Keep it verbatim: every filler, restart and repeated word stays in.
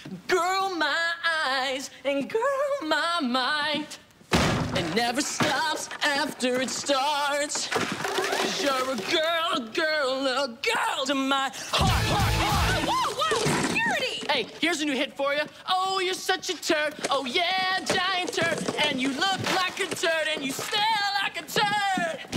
Girl, my eyes, and girl, my mind. It never stops after it starts. 'Cause you're a girl, a girl, a girl to my heart, heart, heart. Whoa, whoa, security! Hey, here's a new hit for you. Oh, you're such a turd. Oh, yeah, giant turd. And you look like a turd, and you stay.